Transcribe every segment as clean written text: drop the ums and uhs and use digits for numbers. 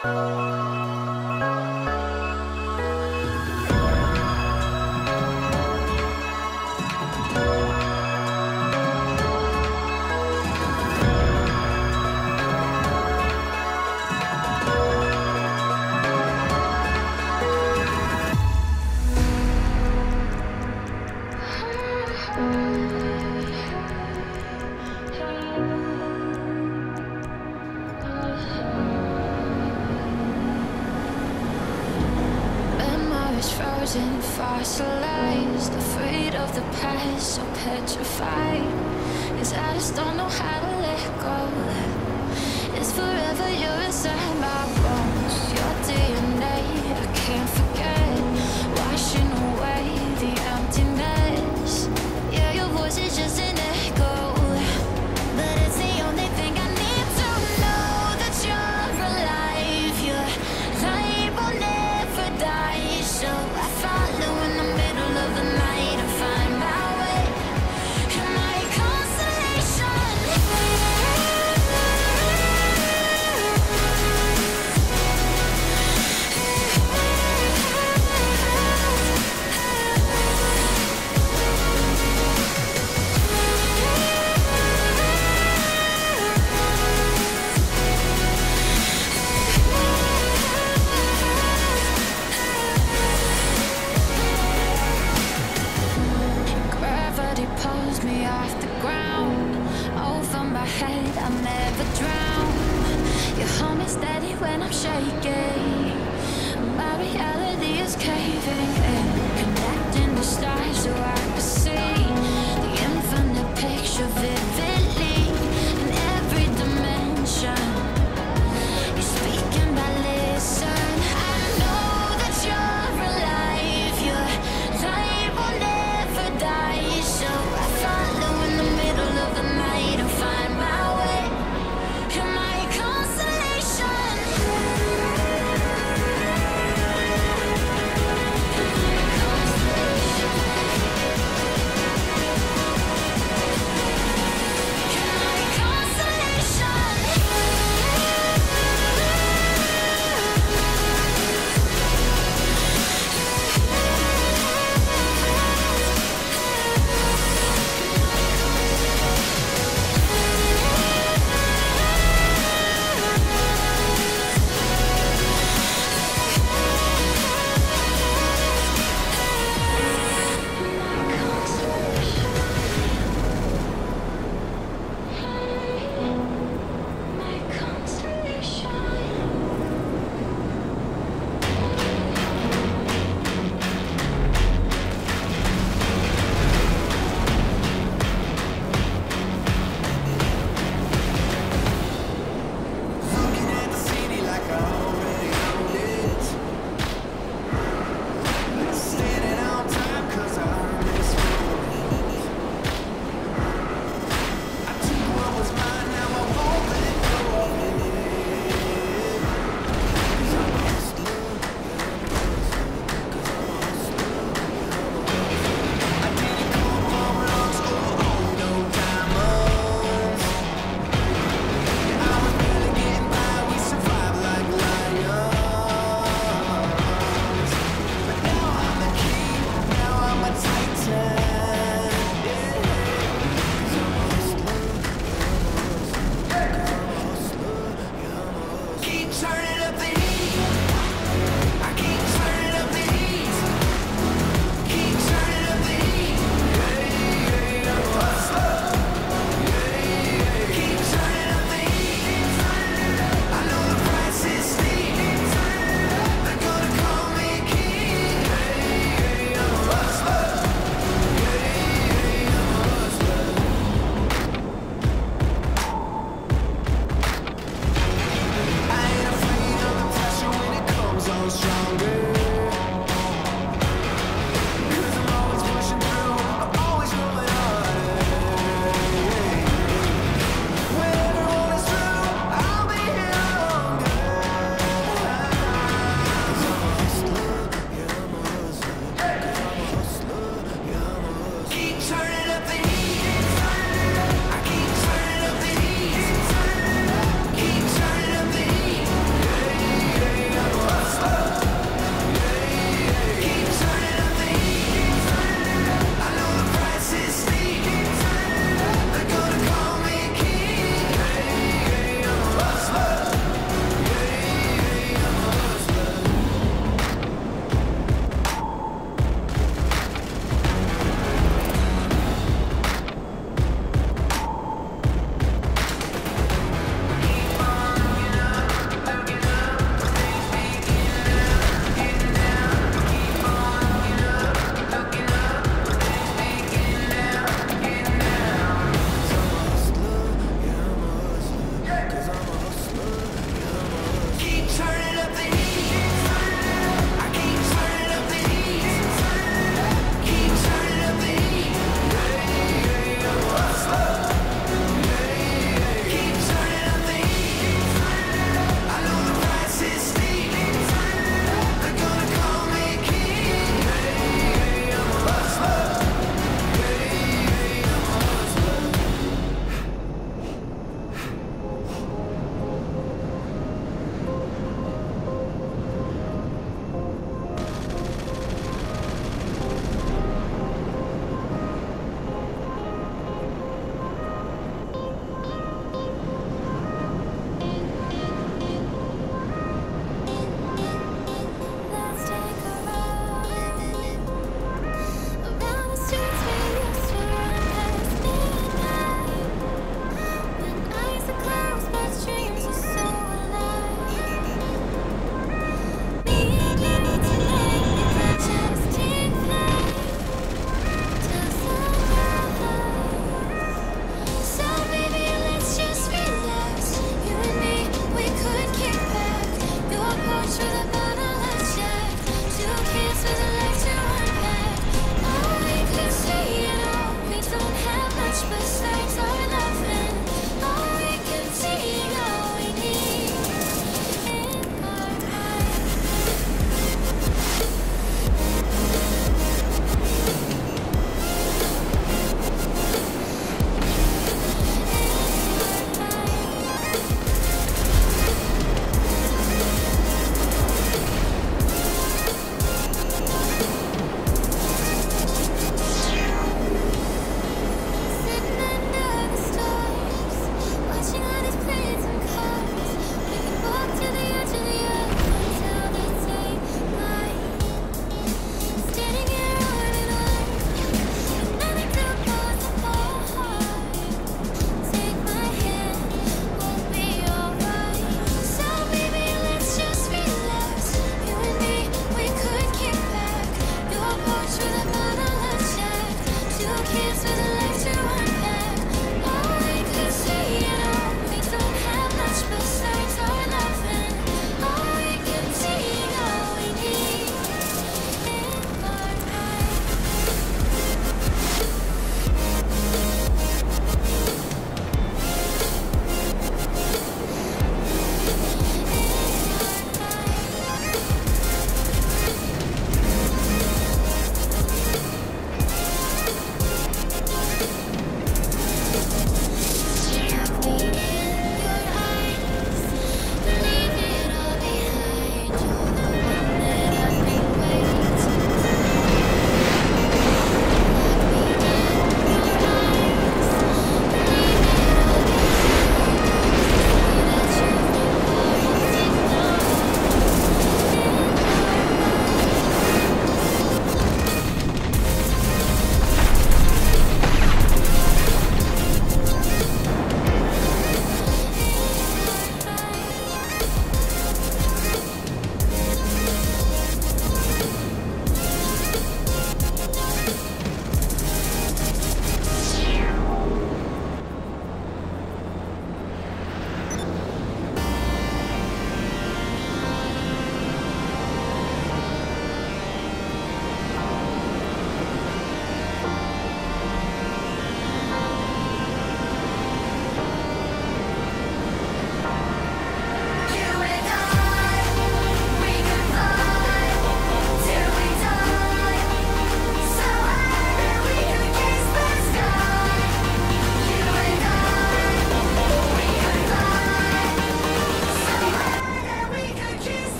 Frozen, fossilized, afraid of the past, so petrified. 'Cause I just don't know how to let go. It's forever, you're inside my bones. Your DNA, I can't forget. Washing away the emptiness. Yeah, your voice is just an echo, but it's the only thing I need to know that you're alive. Your light will never die. So I follow in the middle of the night and find my way. You're my consolation. Gravity pulls me off the ground. Over my head, I'll never drown. You hold me steady when I'm shaking. My reality is caving in. Connecting the stars so I can see the infinite picture vividly in every dimension. You're speaking, I listen. I know that you're alive. Your light will never die. So I follow in the middle of the night and find my way. You're my consolation.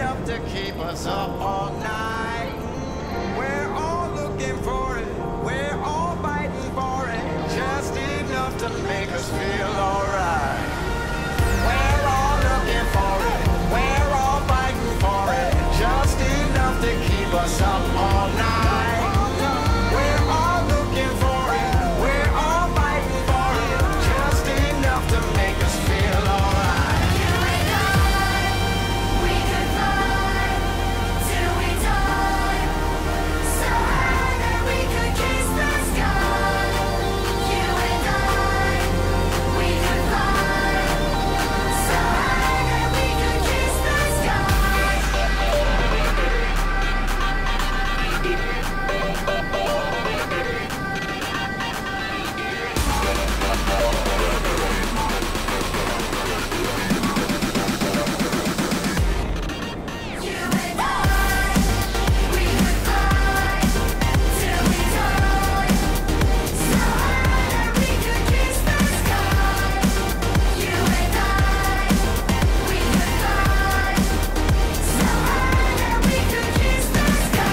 enough to keep us up all night. We're all looking for it, we're all fighting for it, just enough to make us feel alright. We're all looking for it, we're all fighting for it, just enough to keep us up all night. We're all looking for it, we're all fighting for it, just enough to make us feel alright. You and I, we could fly till we die, so high that we could kiss the sky. You and I, we could fly so high that we could kiss the sky. You and I, we could fly till we die, so high that we could kiss the sky. You and I, we could fly so high that we could kiss the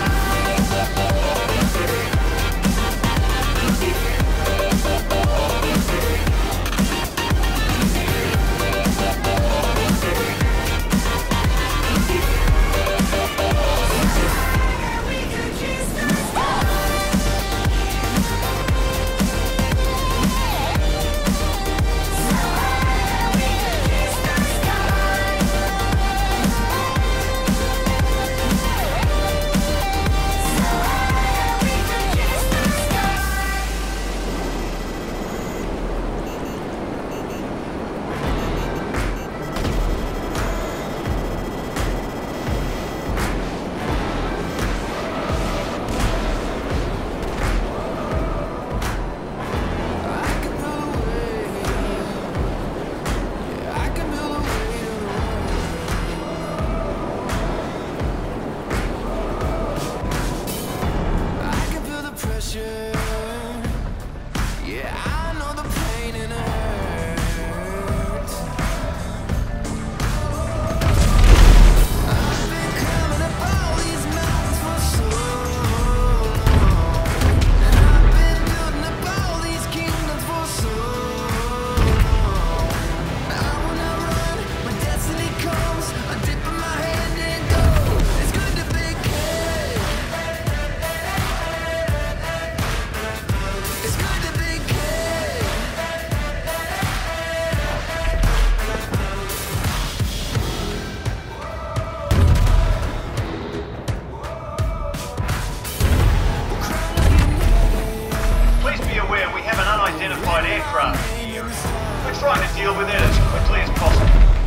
Please be aware we have an unidentified aircraft in the area. We're trying to deal with it as quickly as possible.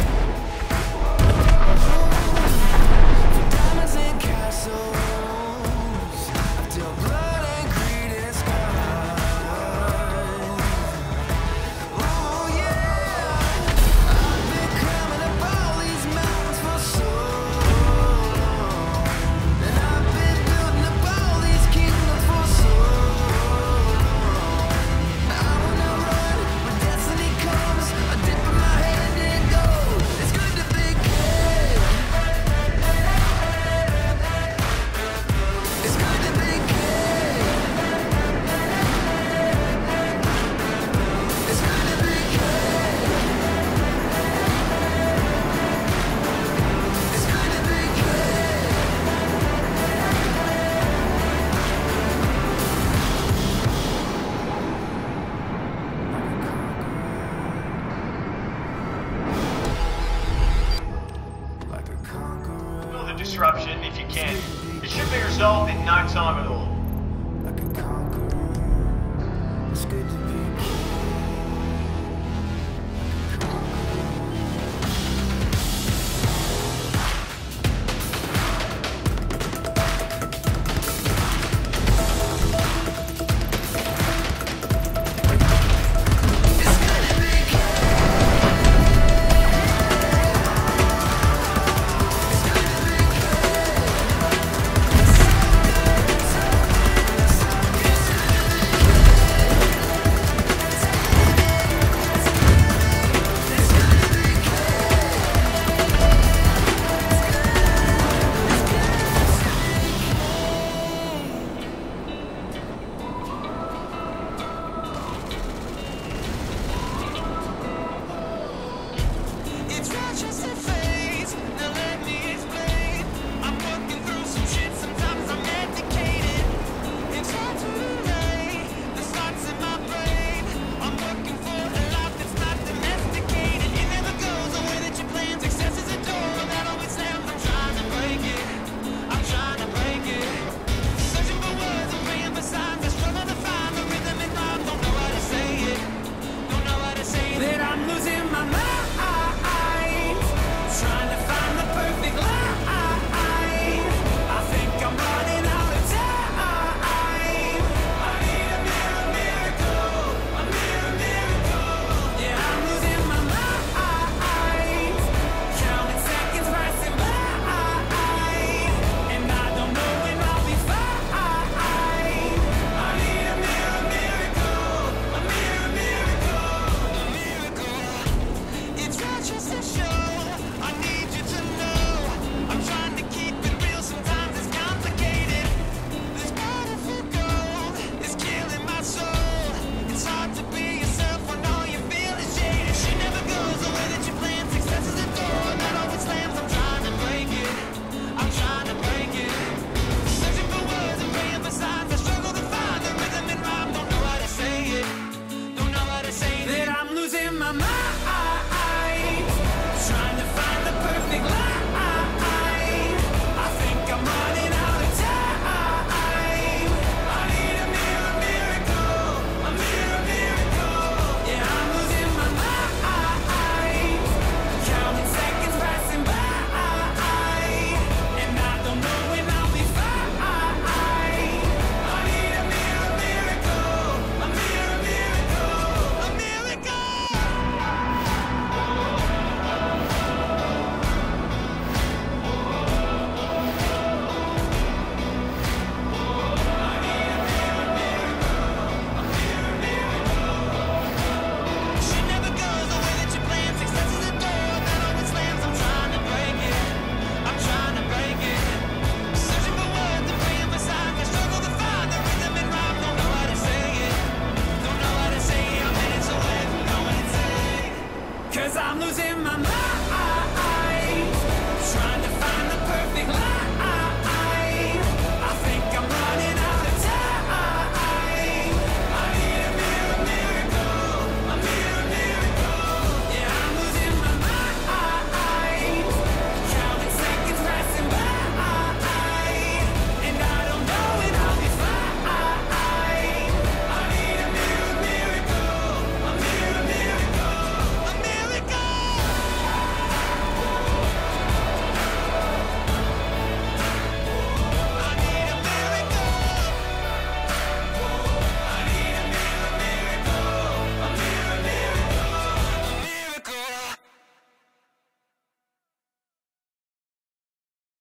Diamonds and castles, till blood and greed is gone. Oh yeah, I've been climbing up all these mountains for so long, and I've been building up all these kingdoms for so long. I wanna run when destiny comes, I dip in my hand and go. It's good to be king. It's good to be king. It's good to be king. It's good to be king. Like a conqueror. Ignore the disruption if you can. It should be resolved in no time at all.